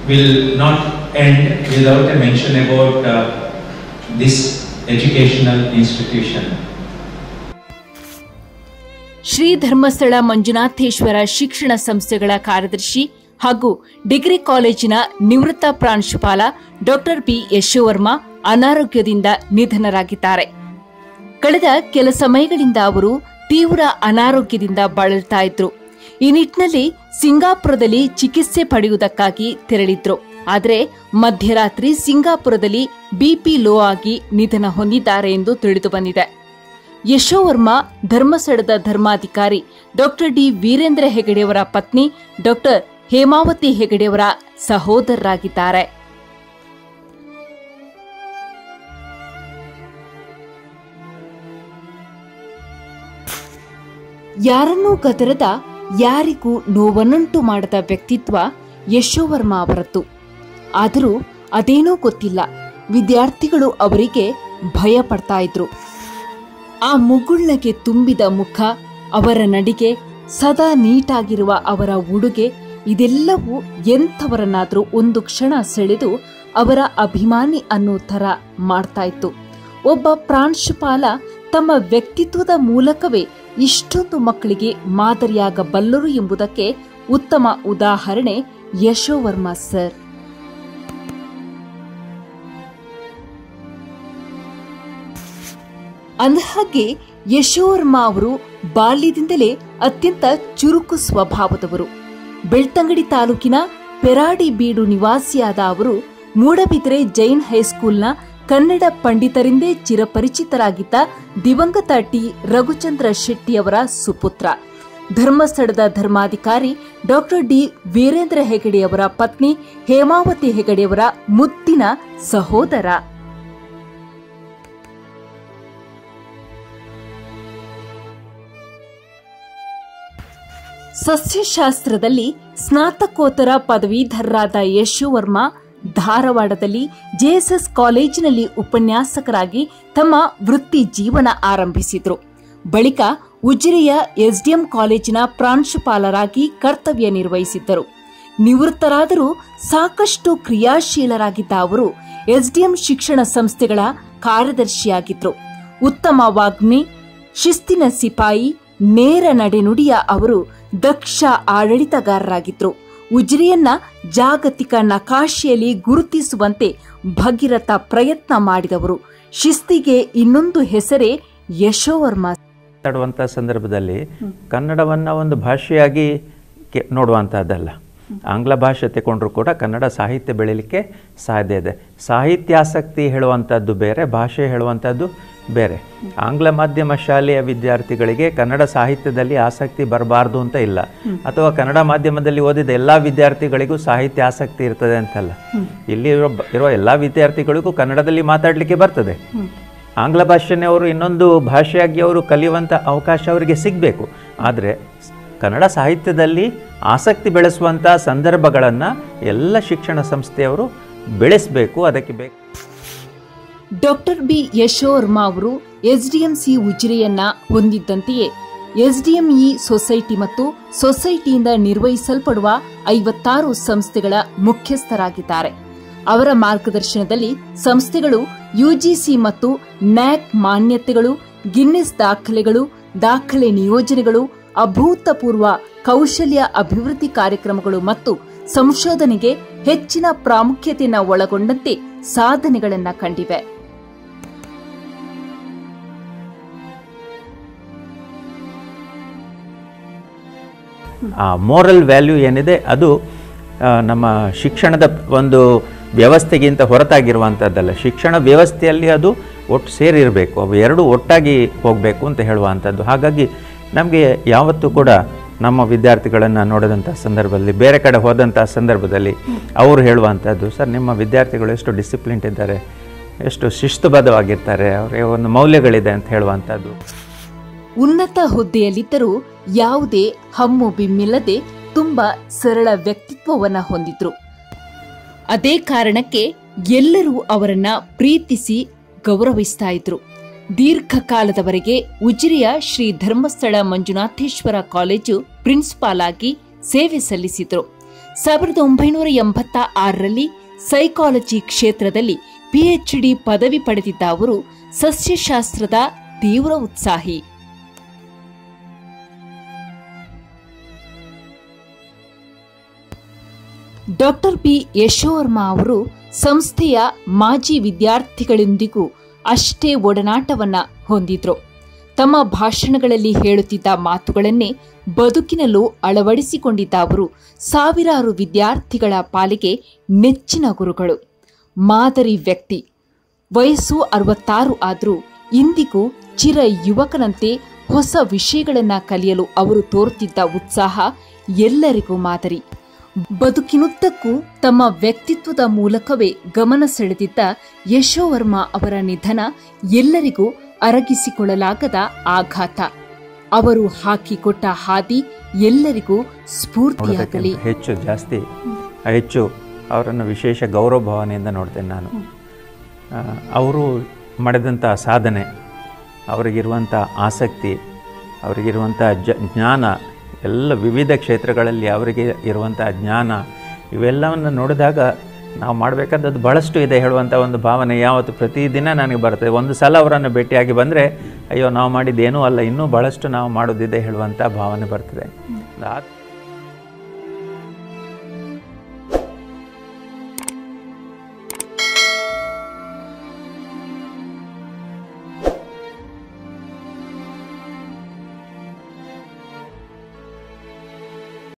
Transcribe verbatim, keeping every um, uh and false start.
will not end without a mention about uh, this educational institution. Shri Dharmasthala Manjunatheshwara ಶಿಕ್ಷಣ ಸಂಸ್ಥೆಗಳ ಕಾರ್ಯದರ್ಶಿ ಹಾಗೂ ಡಿಗ್ರಿ ಕಾಲೇಜಿನ ನಿವೃತ್ತ ಪ್ರಾಂಶುಪಾಲ ಡಾಕ್ಟರ್ ಬಿ ಯಶೋವರ್ಮ ಅನಾರೋಗ್ಯದಿಂದ ನಿಧನರಾಗಿದ್ದಾರೆ. ಕಳೆದ ಕೆಲ ಸಮಯಗಳಿಂದ ಅವರು ತೀವ್ರ ಅನಾರೋಗ್ಯದಿಂದ ಬಳಲ್ತಾ ಇದ್ರು. ಈ ನಿಟ್ಟಿನಲ್ಲಿ ಸಿಂಗಾಪುರದಲ್ಲಿ ಚಿಕಿತ್ಸೆ ಪಡೆಯುವುದಕ್ಕಾಗಿ ತೆರಳಿದ್ರು. ಆದರೆ ಮಧ್ಯರಾತ್ರಿ ಸಿಂಗಾಪುರದಲ್ಲಿ ಬಿಪಿ ಲೋ ಆಗಿ ನಿಧನ ಹೊಂದಿದ್ದಾರೆ ಎಂದು ತಿಳಿದು ಬಂದಿದೆ. ಯಶೋವರ್ಮ ಧರ್ಮಸ್ಥಳದ ಧರ್ಮಾಧಿಕಾರಿ ಡಾಕ್ಟರ್ ಡಿ ವೀರೇಂದ್ರ ಹೆಗಡೆಯವರ ಪತ್ನಿ ಡಾಕ್ಟರ್ ಹೇಮಾವತಿ ಹೆಗಡೆಯವರ ಸಹೋದರರಾಗಿದ್ದಾರೆ. ಯಾರನ್ನೂ ಗದರದ, ಯಾರಿಗೂ ನೋವನ್ನುಂಟು ಮಾಡದ ವ್ಯಕ್ತಿತ್ವ ಯಶೋವರ್ಮ ಅವರದ್ದು. ಆದರೂ ಅದೇನೋ ಗೊತ್ತಿಲ್ಲ, ವಿದ್ಯಾರ್ಥಿಗಳು ಅವರಿಗೆ ಭಯ ಪಡ್ತಾ ಇದ್ರು. ಆ ಮುಗುಳ್ನಗೆ ತುಂಬಿದ ಮುಖ, ಅವರ ನಡಿಗೆ, ಸದಾ ನೀಟಾಗಿರುವ ಅವರ ಉಡುಗೆ ಇದೆಲ್ಲವೂ ಎಂಥವರನ್ನಾದರೂ ಒಂದು ಕ್ಷಣ ಸೆಳೆದು ಅವರ ಅಭಿಮಾನಿ ಅನ್ನೋ ಥರ ಮಾಡ್ತಾ ಇತ್ತು. ಒಬ್ಬ ಪ್ರಾಂಶುಪಾಲ ತಮ್ಮ ವ್ಯಕ್ತಿತ್ವದ ಮೂಲಕವೇ ಇಷ್ಟೊಂದು ಮಕ್ಕಳಿಗೆ ಮಾದರಿಯಾಗಬಲ್ಲರು ಎಂಬುದಕ್ಕೆ ಉತ್ತಮ ಉದಾಹರಣೆ ಯಶೋವರ್ಮ ಸರ್. ಅಂದಹಾಗೆ ಯಶೋವರ್ಮ ಅವರು ಬಾಲ್ಯದಿಂದಲೇ ಅತ್ಯಂತ ಚುರುಕು ಸ್ವಭಾವದವರು. ಬೆಳ್ತಂಗಡಿ ತಾಲೂಕಿನ ಪೆರಾಡಿಬೀಡು ನಿವಾಸಿಯಾದ ಅವರು ಮೂಡಬಿದರೆ ಜೈನ್ ಹೈಸ್ಕೂಲ್ನ ಕನ್ನಡ ಪಂಡಿತರಿಂದೇ ಚಿರಪರಿಚಿತರಾಗಿದ್ದ ದಿವಂಗತ ಟಿ ರಘುಚಂದ್ರ ಶೆಟ್ಟಿಯವರ ಸುಪುತ್ರ. ಧರ್ಮಸ್ಥಳದ ಧರ್ಮಾಧಿಕಾರಿ ಡಾಕ್ಟರ್ ಡಿ ವೀರೇಂದ್ರ ಹೆಗಡೆಯವರ ಪತ್ನಿ ಹೇಮಾವತಿ ಹೆಗಡೆಯವರ ಮುದ್ದಿನ ಸಹೋದರ. ಸಸ್ಯಶಾಸ್ತ್ರದಲ್ಲಿ ಸ್ನಾತಕೋತ್ತರ ಪದವೀಧರರಾದ ಯಶೋವರ್ಮ ಧಾರವಾಡದಲ್ಲಿ ಜೆಎಸ್ಎಸ್ ಕಾಲೇಜಿನಲ್ಲಿ ಉಪನ್ಯಾಸಕರಾಗಿ ತಮ್ಮ ವೃತ್ತಿ ಜೀವನ ಆರಂಭಿಸಿದರು. ಬಳಿಕ ಉಜಿರೆಯ ಎಸ್ಡಿಎಂ ಕಾಲೇಜಿನ ಪ್ರಾಂಶುಪಾಲರಾಗಿ ಕರ್ತವ್ಯ ನಿರ್ವಹಿಸಿದ್ದರು. ನಿವೃತ್ತರಾದರೂ ಸಾಕಷ್ಟು ಕ್ರಿಯಾಶೀಲರಾಗಿದ್ದ ಅವರು ಎಸ್ಡಿಎಂ ಶಿಕ್ಷಣ ಸಂಸ್ಥೆಗಳ ಕಾರ್ಯದರ್ಶಿಯಾಗಿದ್ದರು. ಉತ್ತಮ ವಾಗ್ಮಿ, ಶಿಸ್ತಿನ ಸಿಪಾಯಿ, ನೇರ ನಡೆನುಡಿಯ ಅವರು ದಕ್ಷ ಆಡಳಿತಗಾರರಾಗಿದ್ದರು. ಉಜಿರೆಯನ್ನ ಜಾಗತಿಕ ನಕಾಶೆಯಲ್ಲಿ ಗುರುತಿಸುವಂತೆ ಭಗೀರಥ ಪ್ರಯತ್ನ ಮಾಡಿದವರು. ಶಿಸ್ತಿಗೆ ಇನ್ನೊಂದು ಹೆಸರೇ ಯಶೋವರ್ಮ. ಮಾತಾಡುವಂಥ ಸಂದರ್ಭದಲ್ಲಿ ಕನ್ನಡವನ್ನು ಒಂದು ಭಾಷೆಯಾಗಿ ನೋಡುವಂಥದ್ದಲ್ಲ. ಆಂಗ್ಲ ಭಾಷೆ ತಗೊಂಡ್ರೂ ಕೂಡ ಕನ್ನಡ ಸಾಹಿತ್ಯ ಬೆಳೀಲಿಕ್ಕೆ ಸಾಧ್ಯ ಇದೆ. ಸಾಹಿತ್ಯಾಸಕ್ತಿ ಹೇಳುವಂಥದ್ದು ಬೇರೆ, ಭಾಷೆ ಹೇಳುವಂಥದ್ದು ಬೇರೆ. ಆಂಗ್ಲ ಮಾಧ್ಯಮ ಶಾಲೆಯ ವಿದ್ಯಾರ್ಥಿಗಳಿಗೆ ಕನ್ನಡ ಸಾಹಿತ್ಯದಲ್ಲಿ ಆಸಕ್ತಿ ಬರಬಾರ್ದು ಅಂತ ಇಲ್ಲ, ಅಥವಾ ಕನ್ನಡ ಮಾಧ್ಯಮದಲ್ಲಿ ಓದಿದ ಎಲ್ಲ ವಿದ್ಯಾರ್ಥಿಗಳಿಗೂ ಸಾಹಿತ್ಯ ಆಸಕ್ತಿ ಇರ್ತದೆ ಅಂತಲ್ಲ. ಇಲ್ಲಿ ಇರೋ ಇರೋ ಎಲ್ಲ ವಿದ್ಯಾರ್ಥಿಗಳಿಗೂ ಕನ್ನಡದಲ್ಲಿ ಮಾತಾಡಲಿಕ್ಕೆ ಬರ್ತದೆ. ಆಂಗ್ಲ ಭಾಷೆನೇ ಅವರು ಇನ್ನೊಂದು ಭಾಷೆಯಾಗಿ ಅವರು ಕಲಿಯುವಂಥ ಅವಕಾಶ ಅವರಿಗೆ ಸಿಗಬೇಕು. ಆದರೆ ಕನ್ನಡ ಸಾಹಿತ್ಯದಲ್ಲಿ ಆಸಕ್ತಿ ಬೆಳೆಸುವಂಥ ಸಂದರ್ಭಗಳನ್ನು ಎಲ್ಲ ಶಿಕ್ಷಣ ಸಂಸ್ಥೆಯವರು ಬೆಳೆಸಬೇಕು. ಅದಕ್ಕೆ ಬೇಕು. ಡಾಕ್ಟರ್ ಬಿ ಯಶೋವರ್ಮ ಅವರು ಎಸ್ಡಿಎಂಸಿ ಉಜಿರೆಯನ್ನ ಹೊಂದಿದ್ದಂತೆಯೇ ಎಸ್ಡಿಎಂಇ ಸೊಸೈಟಿ ಮತ್ತು ಸೊಸೈಟಿಯಿಂದ ನಿರ್ವಹಿಸಲ್ಪಡುವ ಐವತ್ತಾರು ಸಂಸ್ಥೆಗಳ ಮುಖ್ಯಸ್ಥರಾಗಿದ್ದಾರೆ. ಅವರ ಮಾರ್ಗದರ್ಶನದಲ್ಲಿ ಸಂಸ್ಥೆಗಳು ಯುಜಿಸಿ ಮತ್ತು ನ್ಯಾಕ್ ಮಾನ್ಯತೆಗಳು, ಗಿನ್ನೆಸ್ ದಾಖಲೆಗಳು, ದಾಖಲೆ ನಿಯೋಜನೆಗಳು, ಅಭೂತಪೂರ್ವ ಕೌಶಲ್ಯ ಅಭಿವೃದ್ಧಿ ಕಾರ್ಯಕ್ರಮಗಳು ಮತ್ತು ಸಂಶೋಧನೆಗೆ ಹೆಚ್ಚಿನ ಪ್ರಾಮುಖ್ಯತೆಯನ್ನು ಒಳಗೊಂಡಂತೆ ಸಾಧನೆಗಳನ್ನು ಕಂಡಿವೆ. ಆ ಮೋರಲ್ ವ್ಯಾಲ್ಯೂ ಏನಿದೆ ಅದು ನಮ್ಮ ಶಿಕ್ಷಣದ ಒಂದು ವ್ಯವಸ್ಥೆಗಿಂತ ಹೊರತಾಗಿರುವಂಥದ್ದಲ್ಲ. ಶಿಕ್ಷಣ ವ್ಯವಸ್ಥೆಯಲ್ಲಿ ಅದು ಒಟ್ಟು ಸೇರಿರಬೇಕು, ಅವು ಎರಡು ಒಟ್ಟಾಗಿ ಹೋಗಬೇಕು ಅಂತ ಹೇಳುವಂಥದ್ದು. ಹಾಗಾಗಿ ನಮಗೆ ಯಾವತ್ತೂ ಕೂಡ ನಮ್ಮ ವಿದ್ಯಾರ್ಥಿಗಳನ್ನು ನೋಡಿದಂಥ ಸಂದರ್ಭದಲ್ಲಿ, ಬೇರೆ ಕಡೆ ಹೋದಂಥ ಸಂದರ್ಭದಲ್ಲಿ ಅವರು ಹೇಳುವಂಥದ್ದು, ಸರ್ ನಿಮ್ಮ ವಿದ್ಯಾರ್ಥಿಗಳು ಎಷ್ಟು ಡಿಸಿಪ್ಲಿನ್ ಇದ್ದಾರೆ, ಎಷ್ಟು ಶಿಸ್ತುಬದ್ಧವಾಗಿರ್ತಾರೆ, ಅವರಿಗೆ ಒಂದು ಮೌಲ್ಯಗಳಿದೆ ಅಂತ ಹೇಳುವಂಥದ್ದು. ಉನ್ನತ ಹುದ್ದೆಯಲ್ಲಿದ್ದರೂ ಯಾವುದೇ ಹಮ್ಮು ಬಿಮ್ಮಿಲ್ಲದೆ ತುಂಬ ಸರಳ ವ್ಯಕ್ತಿತ್ವವನ್ನು ಹೊಂದಿದ್ರು. ಅದೇ ಕಾರಣಕ್ಕೆ ಎಲ್ಲರೂ ಅವರನ್ನ ಪ್ರೀತಿಸಿ ಗೌರವಿಸ್ತಾ ಇದ್ರು. ದೀರ್ಘಕಾಲದವರೆಗೆ ಉಜಿರೆಯ ಶ್ರೀ ಧರ್ಮಸ್ಥಳ ಮಂಜುನಾಥೇಶ್ವರ ಕಾಲೇಜು ಪ್ರಿನ್ಸಿಪಾಲ್ ಆಗಿ ಸೇವೆ ಸಲ್ಲಿಸಿದ್ರು. ಸಾವಿರದ ಒಂಬೈನೂರ ಎಂಬತ್ತ ಆರರಲ್ಲಿ ಸೈಕಾಲಜಿ ಕ್ಷೇತ್ರದಲ್ಲಿ ಪಿಎಚ್ಡಿ ಪದವಿ ಪಡೆದಿದ್ದ ಅವರು ಸಸ್ಯಶಾಸ್ತ್ರದ ತೀವ್ರ ಉತ್ಸಾಹಿ. ಡಾಕ್ಟರ್ ಬಿ ಯಶೋವರ್ಮ ಅವರು ಸಂಸ್ಥೆಯ ಮಾಜಿ ವಿದ್ಯಾರ್ಥಿಗಳೊಂದಿಗೂ ಅಷ್ಟೇ ಒಡನಾಟವನ್ನ ಹೊಂದಿದ್ರು. ತಮ್ಮ ಭಾಷಣಗಳಲ್ಲಿ ಹೇಳುತ್ತಿದ್ದ ಮಾತುಗಳನ್ನೇ ಬದುಕಿನಲ್ಲೂ ಅಳವಡಿಸಿಕೊಂಡಿದ್ದ ಅವರು ಸಾವಿರಾರು ವಿದ್ಯಾರ್ಥಿಗಳ ಪಾಲಿಗೆ ನೆಚ್ಚಿನ ಗುರುಗಳು, ಮಾದರಿ ವ್ಯಕ್ತಿ. ವಯಸ್ಸು ಅರವತ್ತಾರು ಆದರೂ ಇಂದಿಗೂ ಚಿರ ಯುವಕನಂತೆ ಹೊಸ ವಿಷಯಗಳನ್ನ ಕಲಿಯಲು ಅವರು ತೋರುತ್ತಿದ್ದ ಉತ್ಸಾಹ ಎಲ್ಲರಿಗೂ ಮಾದರಿ. ಬದುಕಿನುದ್ದಕ್ಕೂ ತಮ್ಮ ವ್ಯಕ್ತಿತ್ವದ ಮೂಲಕವೇ ಗಮನ ಸೆಳೆದಿದ್ದ ಯಶೋವರ್ಮ ಅವರ ನಿಧನ ಎಲ್ಲರಿಗೂ ಅರಗಿಸಿಕೊಳ್ಳಲಾಗದ ಆಘಾತ. ಅವರು ಹಾಕಿಕೊಟ್ಟ ಹಾದಿ ಎಲ್ಲರಿಗೂ ಸ್ಫೂರ್ತಿಯಾಗಲಿ. ಹೆಚ್ಚು ಜಾಸ್ತಿ ಹೆಚ್ಚು ಅವರನ್ನು ವಿಶೇಷ ಗೌರವ ಭಾವನೆಯಿಂದ ನೋಡ್ತೇನೆ ನಾನು. ಅವರು ಮಾಡಿದಂಥ ಸಾಧನೆ, ಅವರಿಗಿರುವಂಥ ಆಸಕ್ತಿ, ಅವರಿಗಿರುವಂಥ ಜ ಜ್ಞಾನ, ಎಲ್ಲ ವಿವಿಧ ಕ್ಷೇತ್ರಗಳಲ್ಲಿ ಅವರಿಗೆ ಇರುವಂಥ ಜ್ಞಾನ, ಇವೆಲ್ಲವನ್ನು ನೋಡಿದಾಗ ನಾವು ಮಾಡಬೇಕಾದದ್ದು ಬಹಳಷ್ಟು ಇದೆ ಹೇಳುವಂಥ ಒಂದು ಭಾವನೆ ಯಾವತ್ತು ಪ್ರತಿದಿನ ನನಗೆ ಬರ್ತದೆ. ಒಂದು ಸಲ ಅವರನ್ನು ಭೇಟಿಯಾಗಿ ಬಂದರೆ ಅಯ್ಯೋ ನಾವು ಮಾಡಿದ್ದೇನೂ ಅಲ್ಲ, ಇನ್ನೂ ಬಹಳಷ್ಟು ನಾವು ಮಾಡೋದಿದೆ ಹೇಳುವಂಥ ಭಾವನೆ ಬರ್ತದೆ.